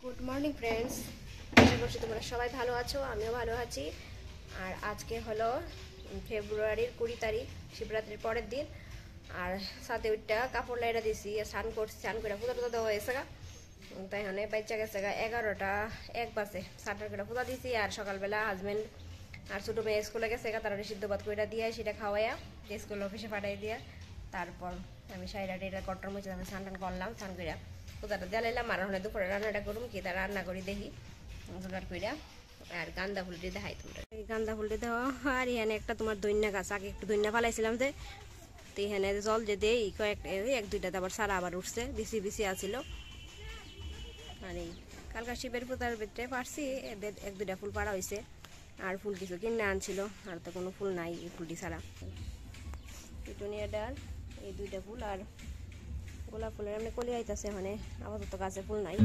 Good morning friends, আশা করছি তোমরা সবাই ভালো আছো, আমিও ভালো আছি। আর আজকে হলো ফেব্রুয়ারির 20 তারিখ, শিবরাত্রির পরের দিন। আর সাথে ওইটা কাপড় লাইটা দিছি, স্নান করছি, স্নান করে পূজা টুজা দেওয়া হয়েছে গা। তাই হলে বাচ্চা গেছে গা 11টা 1 বাজে, সাঁটার করে পূজা দিছি। আর সকালবেলা হাজব্যান্ড আর ছোটো মেয়ে স্কুলে গেছে গা, তারা সিদ্ধ ভাত করে দিয়ে সেটা খাওয়াইয়া স্কুল অফিসে পাঠাই দিয়া তারপর আমি সাইডা টেরা কট্টর মুছে স্নান টান করলাম। স্নান করিয়া পূজাটা দেলাইলাম। আর হলে দুপুরে রান্নাটা করুম, কি তা রান্না করি দেখি জোগাড় কইরা। আর গান্দা ফুলটি দেখাই তোমরা, এই গান্দা ফুলটি দেওয়া। আর এখানে একটা তোমার দৈন্যা গাছ, আগে একটু দৈন্যা ফালাইছিলাম যে, তো এখানে জল যে দেই কয়েকটা এক দুইটা, তারপর সারা আবার উঠছে, বিসি বিসি আছিল। আর এই কালকা শিবের পূজার ভিতরে পারছি এক দুইটা ফুল পাড়া হয়েছে। আর ফুল কিছু কিনে আনছিল, আর তো কোনো ফুল নাই এই ফুলটি ছাড়া। পিটুনিয়া ডাল, এই দুইটা ফুল, আর গোলাপ ফুলের এমনি কলি আইতাছে, মানে আপাতত গাছে ফুল নাই।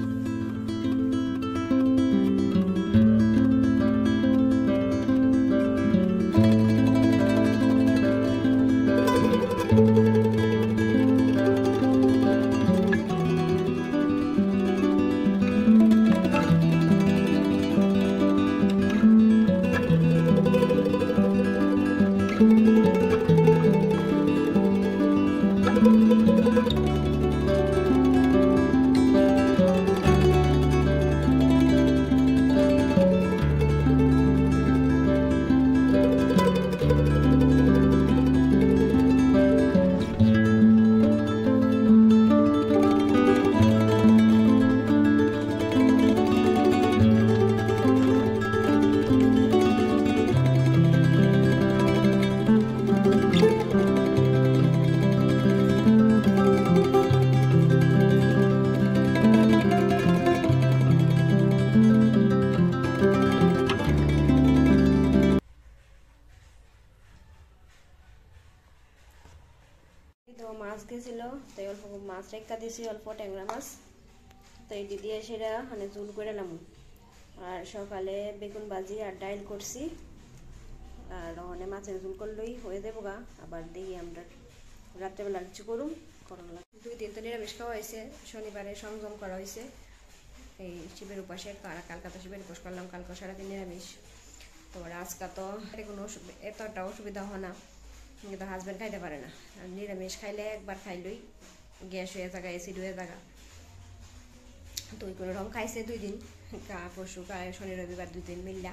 তো মাছ গেছিল, তাই অল্প মাছ রেখা দিয়েছি, অল্প ট্যাংরা মাছ। তো এই দিয়ে সেটা মানে জুল করে নাম। আর সকালে বেগুন ভাজি আর ডাইল করছি। আর ওখানে মাছের ঝুল করলেই হয়ে দেবো গা। আবার দেখি আমরা রাত্রেবেলা কিছু করুম করলা। 2 দিন তো নিরামিষ খাওয়া হয়েছে, শনিবারে সংযম করা হয়েছে এই শিবের উপাসে। কালকা তো শিবের উপাস করলাম, কালকা সারাদিন নিরামিষ। তো আজকা তো কোনো এতটা অসুবিধা হয় না, কিন্তু হাজব্যান্ড খাইতে পারে না। আর নিরামিষ খাইলে একবার খাইলেই গ্যাস হয়ে থাকা, অ্যাসিড হয়ে থাকা। তো ওই কোনো রকম খাইছে 2 দিন, পরশু শনি রবিবার 2 দিন মিললা।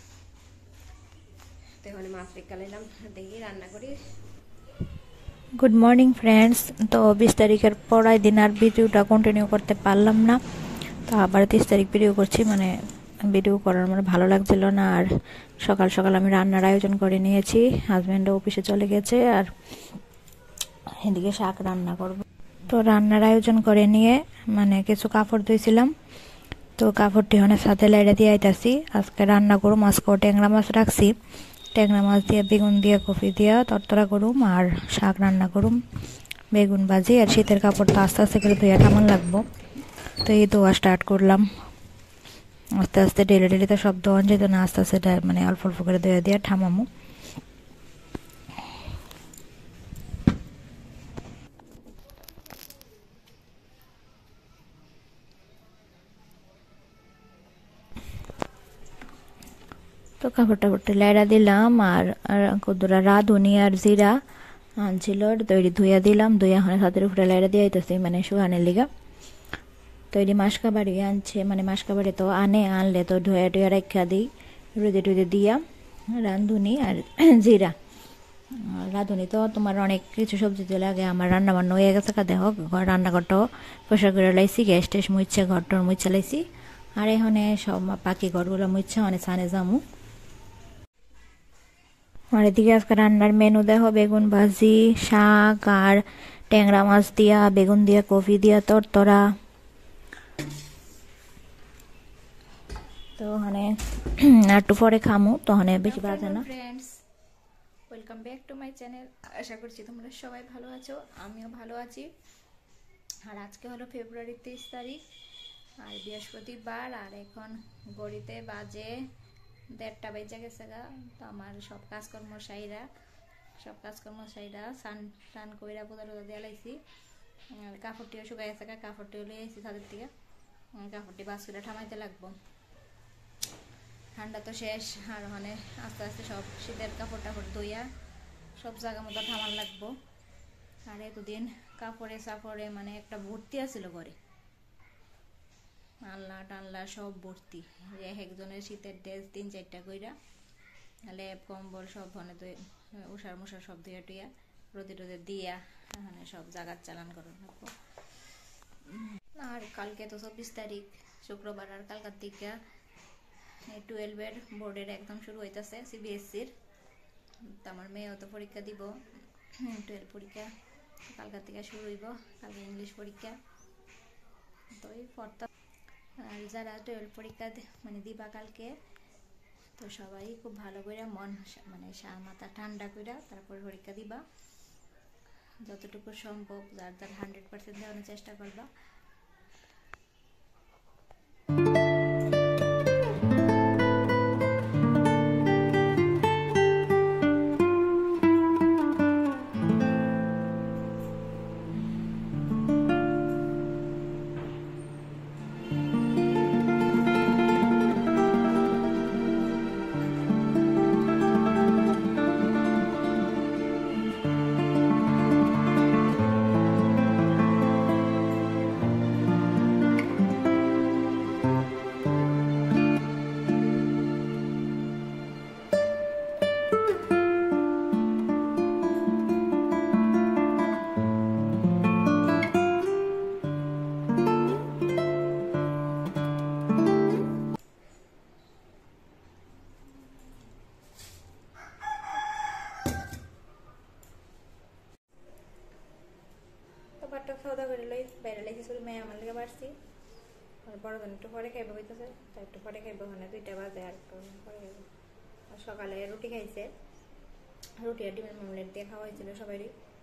তো এখন মাছ রেখা লাইলাম, দেখি রান্না করি। Good morning friends. তো 20 তারিখের পরের দিন আর ভিডিওটা কন্টিনিউ করতে পারলাম না, তো আবার 30 তারিখ ভিডিও করছি। মানে ভিডিও করার মানে ভালো লাগছিল না। আর সকাল সকাল আমি রান্নার আয়োজন করে নিয়েছি, হাজব্যান্ডও অফিসে চলে গেছে। আর এদিকে শাক রান্না করব। তো রান্নার আয়োজন করে নিয়ে মানে কিছু কাপড় ধুইছিলাম, তো কাপড়টি অনেক সাথে লাইড়া দিয়ে আইতাছি। আজকে রান্না করুম, আজকে ট্যাংরা মাছ রাখছি, ট্যাংরা মাছ দিয়ে বেগুন দিয়ে কফি দিয়ে তরতরা করুম। আর শাক রান্না করুম, বেগুন ভাজি। আর শীতের কাপড় তো আস্তে আস্তে করে ধুয়ে কেমন লাগবো, তো এই ধোয়া স্টার্ট করলাম। আস্তে আস্তে ডেলি ডেলি তো সব ধোয়ান যেত না, আস্তে আস্তে মানে অল্প অল্প করে ধুয়ে দিয়ে ঠামামু। তো কাপড় টাপড়টা লাইড়া দিলাম। আর কদুরা রাঁধুনি আর জিরা আনছিল, তৈরি ধুইয়া দিলাম। ধুইয়া হয় হাতের উপরে লাইড়া দিয়ে আইতেছি, মানে শুকানের লিগা। তৈরি মাসকা বাড়ি আনছে, মানে মাসকা বাড়ি তো আনলে তো ধুয়া টুয়া রেখা দিই, রুদে টুদে দিয়া। রাঁধুনি আর জিরা, রাঁধুনি তো তোমার অনেক কিছু সবজি দিয়ে লাগে। আমার রান্না বান্না হয়ে গেছে, দেখো রান্নাঘরটাও পয়সা করে লাইছি, গ্যাস ট্যাস মুচ্ছে ঘর টর মুচ্ছে লাইছি। আর এখানে সব পাখি ঘরগুলো মুচ্ছে অনেক সানে যামু। আর এদিকে আজকে রান্নার মেনু দেখো, বেগুন ভাজি, শাক আর ট্যাংরা মাছ দিয়া বেগুন দিয়া কফি দিয়া তরতরা। তো ওখানে আর একটু পরে খামু, তো ওখানে বেশি বাজে না। Friends, welcome back to my channel. আশা করছি তোমরা সবাই ভালো আছো, আমিও ভালো আছি। আর আজকে হলো ফেব্রুয়ারি 23 তারিখ, আর বৃহস্পতিবার। আর এখন ঘড়িতে বাজে 1:30 বেজে গেছে গা। তো আমার সব কাজকর্ম সাইরা স্নান কইরা পূজা টুজা দিয়ে লাইছি। আর কাপড়টিও শুকাই গেছে গা, কাপড়টিও লিয়ে আইছি ছাদের থেকে। কাপড়টি বাস করে ঠামাইতে লাগবো। ঠান্ডা তো শেষ, আর মানে আস্তে আস্তে সব শীতের কাপড় টাপড় ধুইয়া সব জায়গা মতো ঠামার লাগবো। আর এতদিন কাপড়ে সাপড়ে মানে একটা ভর্তি আছিল ঘরে, আল্লাহ টাল্লা সব ভর্তি। এক একজনের শীতের ড্রেস 3-4টা কইরা, লেপ কম্বল সব মানে উষার মুষার সব ধুয়া টুইয়া রোদে টোদে দিয়া মানে সব জাগার চালান করে রাখবো। আর কালকে তো 24 তারিখ শুক্রবার, আর কালকার থেকে 12-এর বোর্ডের একদম শুরু হইতেছে CBSC-র। তো আমার মেয়েও তো পরীক্ষা দিব, 12 পরীক্ষা কালকার থেকে শুরু হইব। কালকে ইংলিশ পরীক্ষা, তো এই পড়তা। আর যারা 12 পরীক্ষা মানে দিবা কালকে, তো সবাই খুব ভালো করে মন মানে মাথা ঠান্ডা করে তারপর পরীক্ষা দিবা। যতটুকু সম্ভব যার 100% দেওয়ানোর চেষ্টা করবা। ভাতটা খাওয়া দাওয়া করে লই, বাইরে লাইছি শুধু মেয়ে আমার লেগে বাড়ছি। আর বড় জন একটু পরে খাইবে হইতেছে, তাই একটু পরে খাইবে, ওখানে 2টা বাজে, আর একটু পরে খাইবে। আর সকালে রুটি খাইছে, রুটি আর ডিমের মামলেট দিয়ে খাওয়া হয়েছিল সবারই।